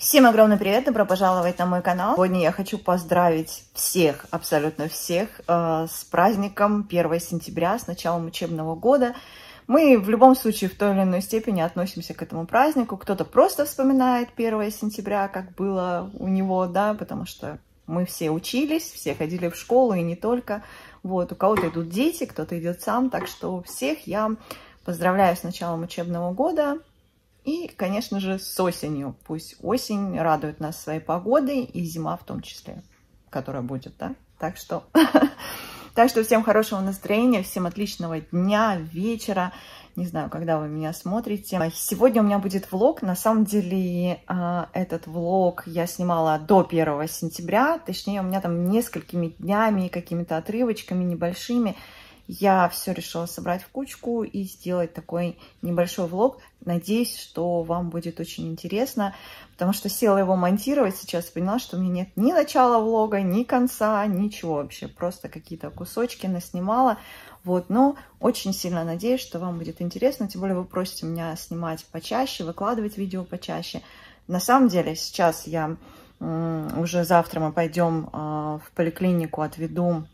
Всем огромный привет, добро пожаловать на мой канал. Сегодня я хочу поздравить всех, абсолютно всех, с праздником 1 сентября, с началом учебного года. Мы в любом случае в той или иной степени относимся к этому празднику. Кто-то просто вспоминает 1 сентября, как было у него, да, потому что мы все учились, все ходили в школу и не только. Вот, у кого-то идут дети, кто-то идет сам, так что всех я поздравляю с началом учебного года. И, конечно же, с осенью. Пусть осень радует нас своей погодой, и зима в том числе, которая будет, да? Так что всем хорошего настроения, всем отличного дня, вечера. Не знаю, когда вы меня смотрите. Сегодня у меня будет влог. На самом деле, этот влог я снимала до 1 сентября. Точнее, у меня там несколькими днями, какими-то отрывочками небольшими. Я все решила собрать в кучку и сделать такой небольшой влог. Надеюсь, что вам будет очень интересно, потому что села его монтировать сейчас, поняла, что у меня нет ни начала влога, ни конца, ничего вообще. Просто какие-то кусочки наснимала. Вот, но очень сильно надеюсь, что вам будет интересно. Тем более вы просите меня снимать почаще, выкладывать видео почаще. На самом деле сейчас я уже завтра мы пойдем в поликлинику, отведу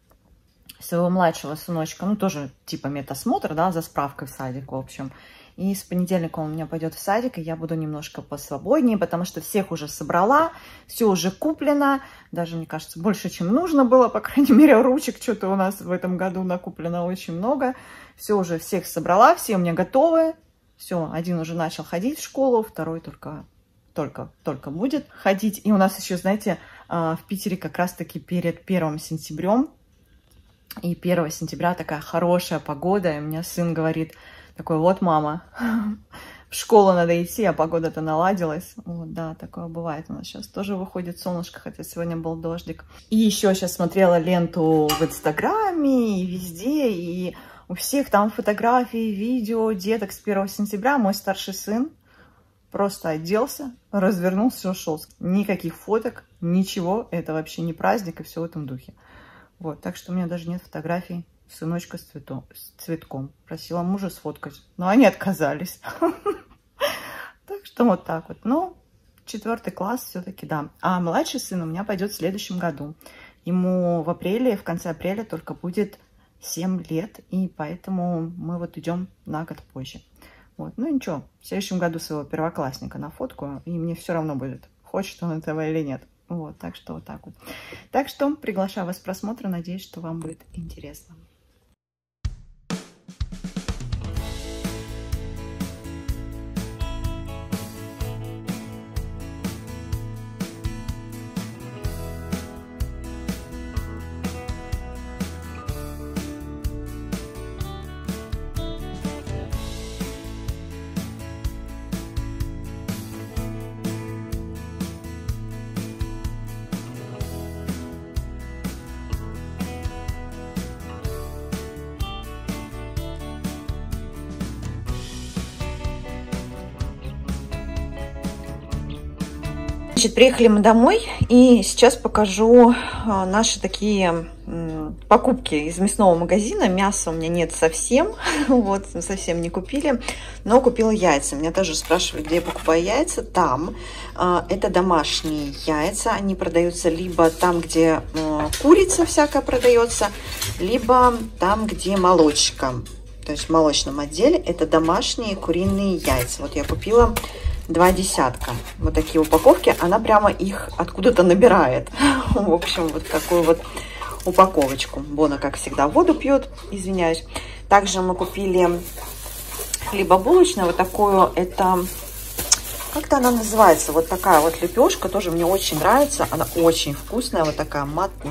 своего младшего сыночка, ну, тоже типа медосмотр, да, за справкой в садик, в общем. И с понедельника он у меня пойдет в садик, и я буду немножко посвободнее, потому что всех уже собрала, все уже куплено, даже, мне кажется, больше, чем нужно было, по крайней мере, ручек что-то у нас в этом году накуплено очень много. Все уже всех собрала, все у меня готовы, все, один уже начал ходить в школу, второй только будет ходить. И у нас еще, знаете, в Питере как раз-таки перед 1 сентябрем, и 1 сентября такая хорошая погода, и у меня сын говорит, такой, вот, мама, в школу надо идти, а погода-то наладилась. Вот, да, такое бывает у нас сейчас. Тоже выходит солнышко, хотя сегодня был дождик. И еще сейчас смотрела ленту в Инстаграме и везде, и у всех там фотографии, видео деток с 1 сентября. Мой старший сын просто оделся, развернулся и ушел. Никаких фоток, ничего, это вообще не праздник, и все в этом духе. Вот, так что у меня даже нет фотографий сыночка с цветком. Просила мужа сфоткать, но они отказались. Так что вот так вот. Ну, 4 класс все-таки, да. А младший сын у меня пойдет в следующем году. Ему в апреле, в конце апреля только будет 7 лет, и поэтому мы вот идем на год позже. Вот, ну ничего, в следующем году своего первоклассника на фотку, и мне все равно будет, хочет он этого или нет. Вот, так что вот так вот. Так что приглашаю вас к просмотру. Надеюсь, что вам будет интересно. Значит, приехали мы домой, и сейчас покажу наши такие покупки из мясного магазина. Мяса у меня нет совсем, вот, совсем не купили, но купила яйца. Меня тоже спрашивали, где я покупаю яйца. Там. Это домашние яйца, они продаются либо там, где курица всякая продается, либо там, где молочка. То есть в молочном отделе это домашние куриные яйца. Вот я купила 2 десятка. Вот такие упаковки. Она прямо их откуда-то набирает. В общем, вот такую вот упаковочку. Бона, как всегда, воду пьет. Извиняюсь. Также мы купили хлебобулочную. Вот такую. Это... Как-то она называется. Вот такая вот лепешка. Тоже мне очень нравится. Она очень вкусная. Вот такая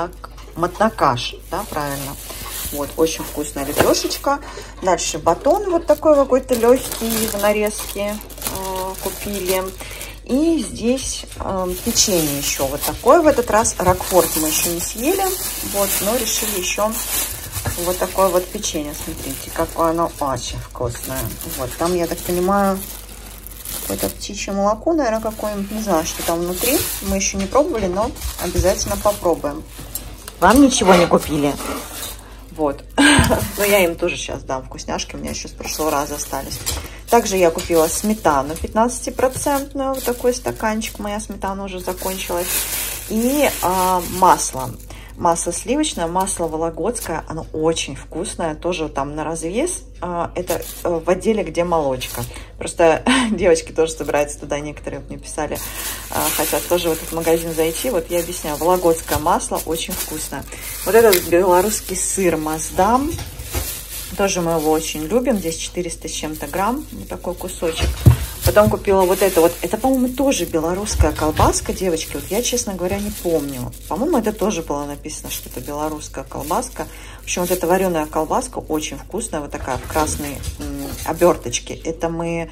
матнакаш. Да, правильно. Вот, очень вкусная лепешечка. Дальше батон вот такой какой-то легкий в нарезке купили. И здесь печенье еще вот такое. В этот раз рокфорт мы еще не съели. Вот, но решили еще вот такое вот печенье. Смотрите, какое оно очень вкусное. Вот, там, я так понимаю, какое-то птичье молоко, наверное, какое-нибудь. Не знаю, что там внутри. Мы еще не пробовали, но обязательно попробуем. Вам ничего не купили? Вот. Но я им тоже сейчас дам вкусняшки. У меня еще с прошлого раза остались. Также я купила сметану 15%, вот такой стаканчик, моя сметана уже закончилась. И масло. Масло сливочное, масло вологодское, оно очень вкусное, тоже там на развес. Это в отделе, где молочка. Просто девочки тоже собираются туда, некоторые мне писали, хотят тоже в этот магазин зайти. Вот я объясняю, вологодское масло очень вкусное. Вот этот белорусский сыр Маасдам, тоже мы его очень любим, здесь 400 с чем-то грамм, вот такой кусочек. Потом купила вот это вот. Это, по-моему, тоже белорусская колбаска, девочки. Вот я, честно говоря, не помню. По-моему, это тоже было написано, что это белорусская колбаска. В общем, вот эта вареная колбаска очень вкусная. Вот такая в красной оберточке. Это мы...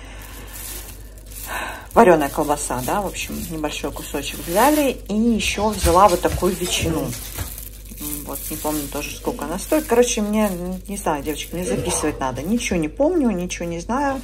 Вареная колбаса, да, в общем, небольшой кусочек взяли. И еще взяла вот такую ветчину. Вот, не помню тоже, сколько она стоит. Короче, мне, не знаю, девочки, мне записывать надо. Ничего не помню, ничего не знаю.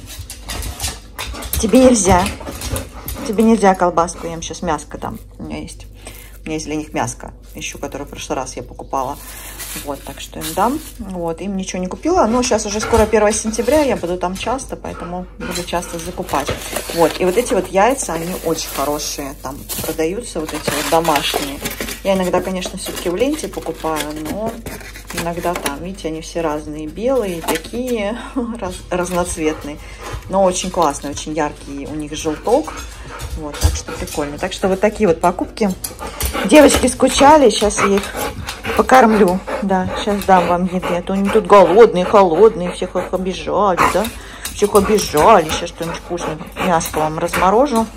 Тебе нельзя. Тебе нельзя колбаску. Я им сейчас мяско дам. У меня есть для них мяско. Еще, которое в прошлый раз я покупала. Вот, так что им дам. Вот, им ничего не купила. Но сейчас уже скоро 1 сентября. Я буду там часто, поэтому буду часто закупать. Вот, и вот эти вот яйца, они очень хорошие. Там продаются вот эти вот домашние. Я иногда, конечно, все-таки в ленте покупаю, но иногда там, видите, они все разные. Белые, такие разноцветные. Но очень классные, очень яркий у них желток. Вот, так что прикольно. Так что вот такие вот покупки. Девочки скучали, сейчас я их покормлю. Да, сейчас дам вам еды. А то они тут голодные, холодные, всех их обижали, да? Всех обижали. Сейчас что-нибудь вкусное. Мяско вам разморожу.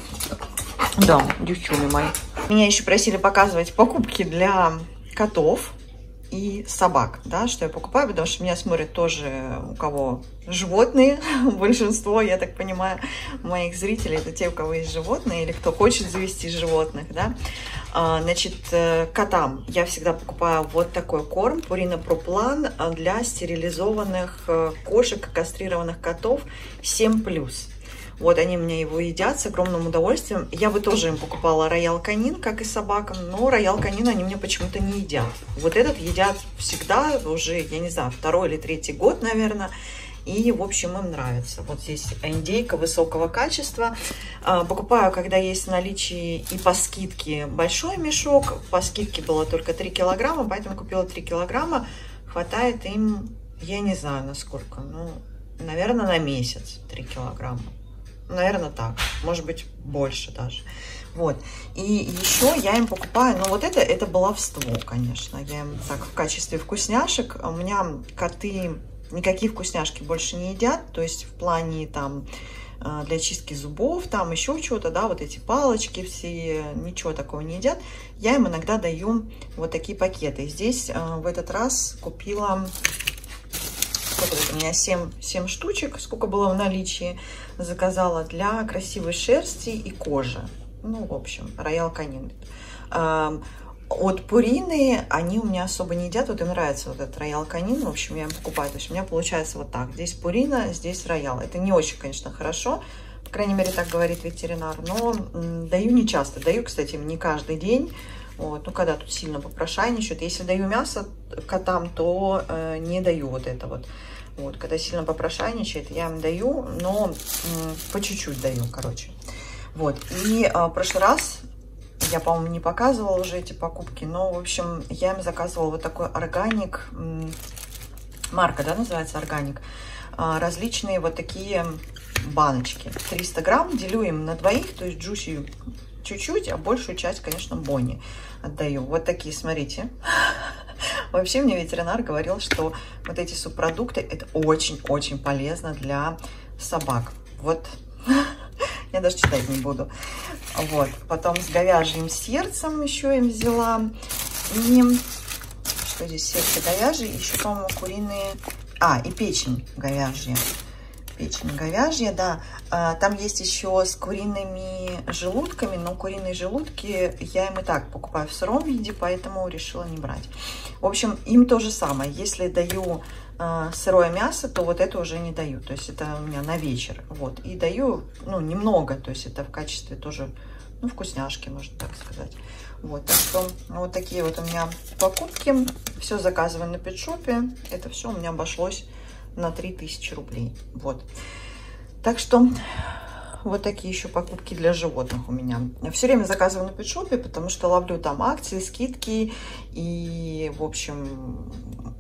Да, девчули мои. Меня еще просили показывать покупки для котов и собак, да, что я покупаю, потому что меня смотрят тоже, у кого животные, большинство, я так понимаю, моих зрителей, это те, у кого есть животные, или кто хочет завести животных, да. Значит, котам я всегда покупаю вот такой корм, Purina Pro Plan, для стерилизованных кошек, кастрированных котов 7+. Вот они мне его едят с огромным удовольствием. Я бы тоже им покупала роял канин, как и собакам, но роял канин они мне почему-то не едят. Вот этот едят всегда, уже, я не знаю, 2-й или 3-й год, наверное. И, в общем, им нравится. Вот здесь индейка высокого качества. Покупаю, когда есть в наличии и по скидке большой мешок. По скидке было только 3 килограмма, поэтому купила 3 килограмма. Хватает им, я не знаю, на сколько, ну, наверное, на месяц 3 килограмма. Наверное, так. Может быть, больше даже. Вот. И еще я им покупаю, ну, вот это баловство, конечно. Я им так в качестве вкусняшек. У меня коты никакие вкусняшки больше не едят. То есть в плане там для чистки зубов, там еще чего-то, да, вот эти палочки все, ничего такого не едят. Я им иногда даю вот такие пакеты. Здесь в этот раз купила... У меня 7 штучек, сколько было в наличии, заказала для красивой шерсти и кожи. Ну, в общем, роял канин. От Пурины они у меня особо не едят, вот им нравится вот этот роял канин, в общем, я им покупаю. То есть у меня получается вот так, здесь Пурина, здесь роял. Это не очень, конечно, хорошо, по крайней мере, так говорит ветеринар, но даю не часто. Даю, кстати, не каждый день. Вот, ну, когда тут сильно попрошайничают. Если даю мясо котам, то не даю вот это вот. Вот, когда сильно попрошайничает, я им даю, но по чуть-чуть даю, короче. Вот, и в прошлый раз, я, по-моему, не показывала уже эти покупки, но, в общем, я им заказывала вот такой органик, марка, да, называется органик, различные вот такие баночки. 300 грамм, делю им на двоих, то есть Джуси чуть-чуть, а большую часть, конечно, Бонни отдаю. Вот такие, смотрите. Вообще мне ветеринар говорил, что вот эти субпродукты это очень-очень полезно для собак. Вот, я даже читать не буду. Вот, потом с говяжьим сердцем еще им взяла. И что здесь, сердце говяжье, еще, по-моему, куриные... и печень говяжья. Печень говяжья, да. Там есть еще с куриными желудками, но куриные желудки я им и так покупаю в сыром виде, поэтому решила не брать. В общем, им то же самое. Если даю сырое мясо, то вот это уже не даю. То есть это у меня на вечер. Вот. И даю, ну, немного. То есть это в качестве тоже, ну, вкусняшки, можно так сказать. Вот. Так что вот такие вот у меня покупки. Все заказываю на Петшопе. Это все у меня обошлось на 3000 рублей. Вот. Так что вот такие еще покупки для животных у меня. Я все время заказываю на Петшопе, потому что ловлю там акции, скидки и, в общем,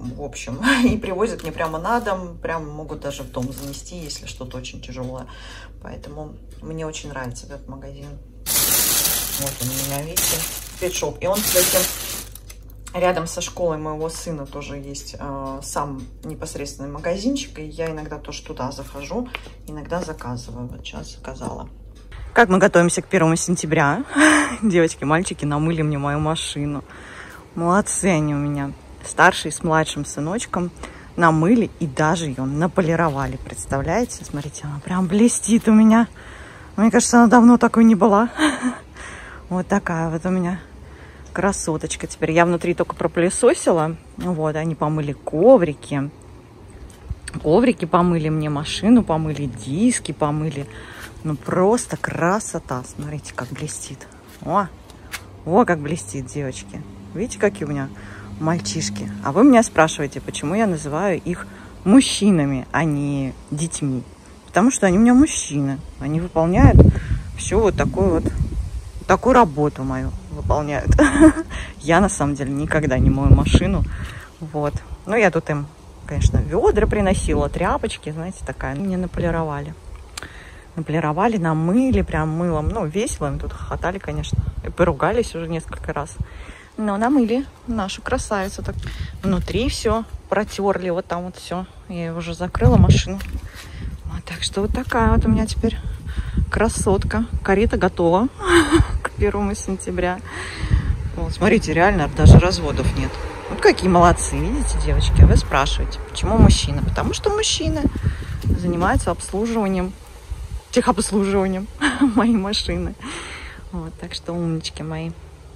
и привозят мне прямо на дом, прямо могут даже в дом занести, если что-то очень тяжелое. Поэтому мне очень нравится этот магазин. Вот он у меня, видите, Петшоп. И он, кстати, рядом со школой моего сына тоже есть сам непосредственный магазинчик. И я иногда тоже туда захожу, иногда заказываю. Вот сейчас заказала. Как мы готовимся к 1 сентября. Девочки, мальчики намыли мне мою машину. Молодцы они у меня. Старший с младшим сыночком намыли и даже ее наполировали. Представляете? Смотрите, она прям блестит у меня. Мне кажется, она давно такой не была. Вот такая вот у меня красоточка. Теперь я внутри только пропылесосила. Вот, они помыли коврики. Коврики помыли мне, машину помыли, диски помыли. Ну, просто красота. Смотрите, как блестит. О, как блестит, девочки. Видите, какие у меня мальчишки? А вы меня спрашиваете, почему я называю их мужчинами, а не детьми. Потому что они у меня мужчины. Они выполняют всю вот такую работу мою выполняют. Я, на самом деле, никогда не мою машину. Вот. Но я тут им, конечно, ведра приносила, тряпочки, знаете, такая. Мне наполировали. Наполировали, намыли прям мылом. Ну, весело им тут хохотали, конечно. И поругались уже несколько раз. Но намыли нашу красавицу. Так. Внутри все протерли, вот там вот все. Я уже закрыла машину. Вот, так что вот такая вот у меня теперь красотка. Карета готова к 1 сентября. Вот, смотрите, реально даже разводов нет. Вот какие молодцы, видите, девочки? А вы спрашиваете, почему мужчина? Потому что мужчины занимаются обслуживанием, техобслуживанием моей машины. Вот, так что умнички мои.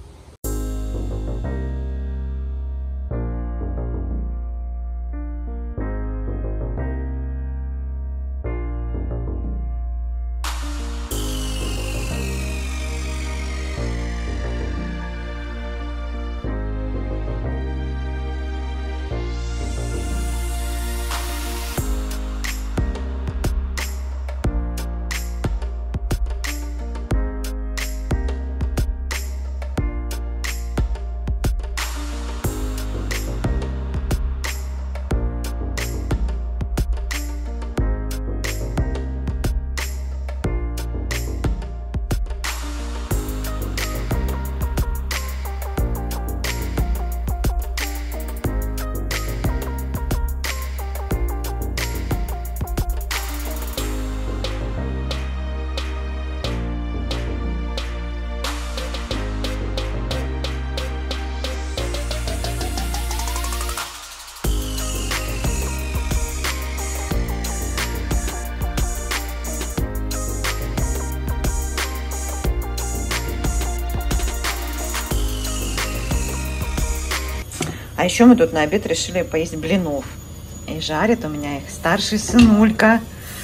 А еще мы тут на обед решили поесть блинов. И жарит у меня их старший сынулька.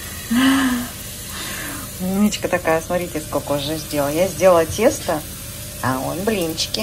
Умничка такая, смотрите, сколько уже сделала. Я сделала тесто, а он блинчики.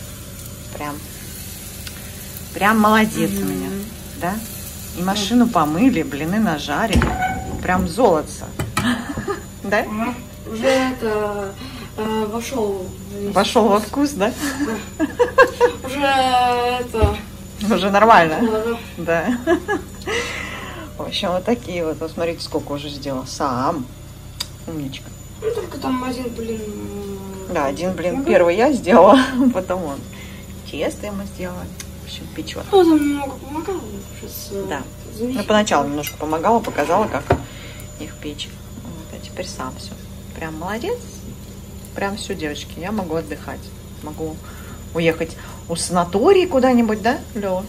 Прям молодец у меня, да? И машину помыли, блины нажарили. Прям золотце. Да? Уже это вошел. Вошел во вкус, да? Уже это. Уже нормально. Да. В общем, вот такие вот. Вот смотрите, сколько уже сделал. Сам. Умничка. Ну, только там один блин. Да, один блин первый я сделала, потом он. Тесто ему сделала. В общем, печет. Ну, там немного помогала. Сейчас, да. Ну, поначалу немножко помогала, показала, как их печь. Вот, а теперь сам все. Прям молодец. Прям все, девочки. Я могу отдыхать. Могу уехать в санаторий куда-нибудь, да, Лёва?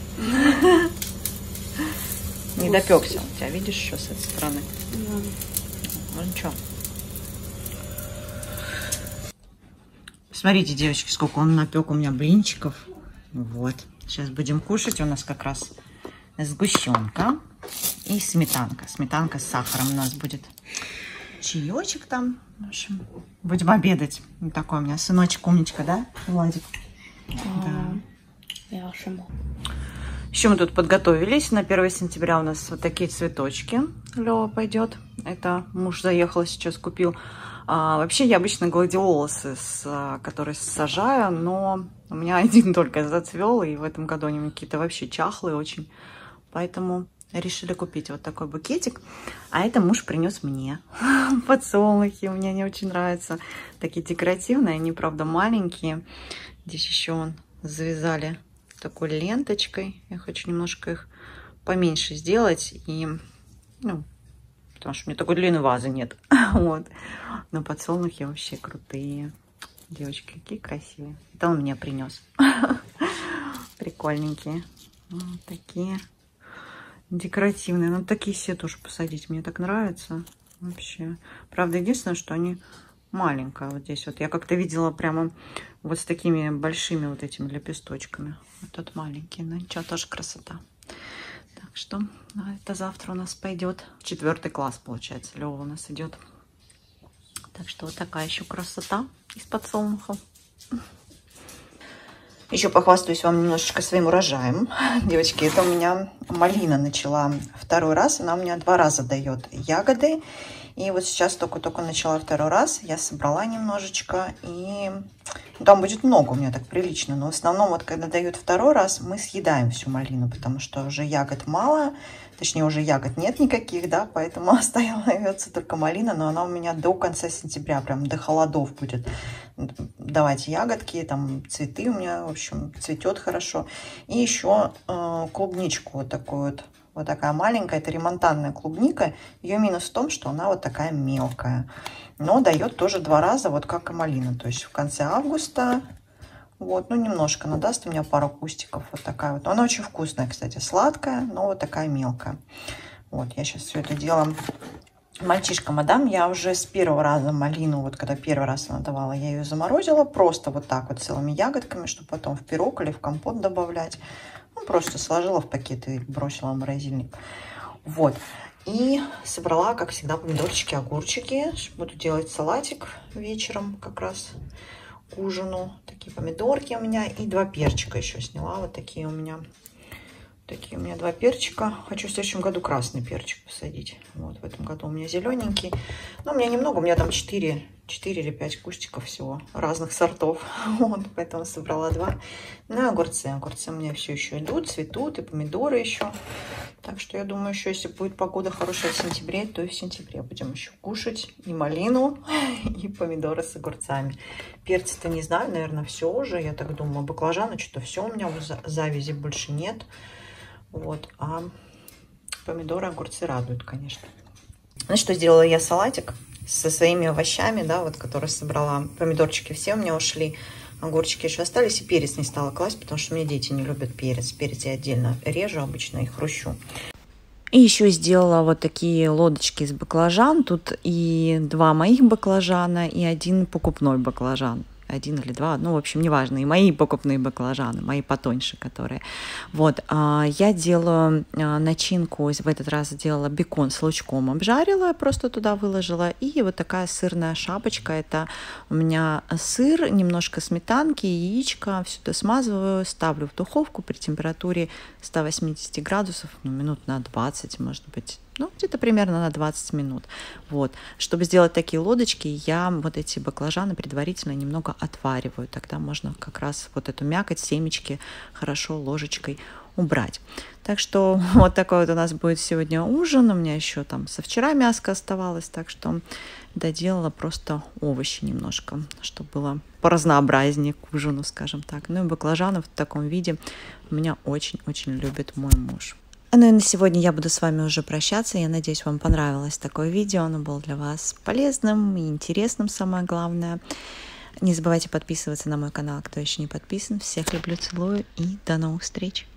Не допекся. У тебя, видишь, еще с этой стороны. Ну ничего. Смотрите, девочки, сколько он напек у меня блинчиков. Вот. Сейчас будем кушать. У нас как раз сгущенка и сметанка. Сметанка с сахаром у нас будет. Чаечек там. В общем, будем обедать. Вот такой у меня сыночек умничка, да, Владик? Да. Еще мы тут подготовились. На 1 сентября у нас вот такие цветочки. Лёва пойдет. Это муж заехал, сейчас купил. Вообще я обычно гладиолусы, которые сажаю, но у меня один только зацвел, и в этом году они какие-то вообще чахлые очень. Поэтому решили купить вот такой букетик. А это муж принес мне. Подсолнухи. Мне они очень нравятся. Такие декоративные, они, правда, маленькие. Здесь еще завязали такой ленточкой. Я хочу немножко их поменьше сделать. И, ну, потому что у меня такой длинной вазы нет. Вот. Но подсолнухи вообще крутые. Девочки, какие красивые. Это он мне принес. Прикольненькие. Вот такие декоративные. Ну, такие все тоже посадить. Мне так нравится. Вообще. Правда, единственное, что они маленькая вот здесь. Вот я как-то видела прямо вот с такими большими вот этими лепесточками. Вот тут маленькие. Но ничего, тоже красота. Так что это завтра у нас пойдет 4 класс, получается. Лёва у нас идет. Так что вот такая еще красота из подсолнухов. Еще похвастаюсь вам немножечко своим урожаем. Девочки, это у меня малина начала 2-й раз. Она у меня 2 раза дает ягоды. И вот сейчас только-только начала 2-й раз. Я собрала немножечко. И там будет много у меня, так прилично. Но в основном вот когда дают 2-й раз, мы съедаем всю малину. Потому что уже ягод мало. Точнее, уже ягод нет никаких, да. Поэтому остается только малина. Но она у меня до конца сентября, прям до холодов будет давать ягодки. Там цветы у меня, в общем, цветет хорошо. И еще клубничку вот такую вот. Вот такая маленькая, это ремонтантная клубника. Ее минус в том, что она вот такая мелкая. Но дает тоже 2 раза, вот как и малина. То есть в конце августа, вот, ну немножко она даст у меня пару кустиков. Вот такая вот. Она очень вкусная, кстати, сладкая, но вот такая мелкая. Вот, я сейчас все это дело мальчишкам отдам. Я уже с 1-го раза малину, вот когда 1-й раз она давала, я ее заморозила. Просто вот так вот целыми ягодками, чтобы потом в пирог или в компот добавлять. Ну, просто сложила в пакет и бросила в морозильник. Вот. И собрала, как всегда, помидорчики, огурчики. Буду делать салатик вечером как раз к ужину. Такие помидорки у меня. И 2 перчика еще сняла. Вот такие у меня. Такие у меня 2 перчика. Хочу в следующем году красный перчик посадить. Вот в этом году у меня зелененький. Но у меня немного. У меня там 4 или 5 кустиков всего разных сортов. Вот, поэтому собрала 2. Ну, огурцы. Огурцы у меня все еще идут, цветут. И помидоры еще. Так что я думаю, еще если будет погода хорошая в сентябре, то и в сентябре будем еще кушать и малину, и помидоры с огурцами. Перцы-то не знаю, наверное, все уже. Я так думаю, баклажаны что-то все у меня завязи больше нет. Вот, а помидоры, огурцы радуют, конечно. Ну что, сделала я салатик со своими овощами, да, вот, которые собрала. Помидорчики все у меня ушли, огурчики еще остались, и перец не стала класть, потому что у меня дети не любят перец. Перец я отдельно режу обычно и хрущу. И еще сделала вот такие лодочки из баклажан. Тут и 2 моих баклажана, и 1 покупной баклажан. 1 или 2, ну, в общем, неважно, и мои покупные баклажаны, мои потоньше, которые. Вот, я делаю начинку, в этот раз сделала бекон с лучком, обжарила, просто туда выложила, и вот такая сырная шапочка, это у меня сыр, немножко сметанки, яичко, все это смазываю, ставлю в духовку при температуре 180 градусов, ну, минут на 20, может быть, ну, где-то примерно на 20 минут. Вот. Чтобы сделать такие лодочки, я вот эти баклажаны предварительно немного отвариваю. Тогда можно как раз вот эту мякоть, семечки хорошо ложечкой убрать. Так что вот такой вот у нас будет сегодня ужин. У меня еще там со вчера мяско оставалось, так что доделала просто овощи немножко, чтобы было поразнообразнее к ужину, скажем так. Ну и баклажаны в таком виде у меня очень-очень любит мой муж. Ну и на сегодня я буду с вами уже прощаться. Я надеюсь, вам понравилось такое видео. Оно было для вас полезным и интересным, самое главное. Не забывайте подписываться на мой канал, кто еще не подписан. Всех люблю, целую и до новых встреч!